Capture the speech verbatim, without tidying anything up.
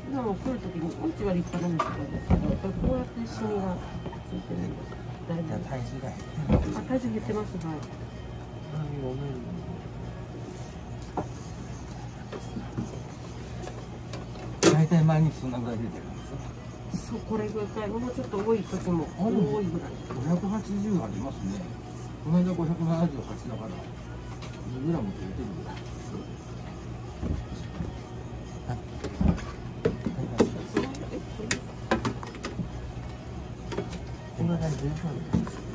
今も来るときに、うんちは立派なんですけど、こうやってシミがついてるんです。だいぶ。 体重が減ってます。 あ、体重減ってます。はい。 ごめん。大体毎日そんなぐらい出てるんですよ。 そう、これぐらい、もうちょっと多い時も多いぐらい。 ごひゃくはちじゅうありますね。この間ごひゃくななじゅうはちだから、にグラムって出てるぐらい。こんな感じで。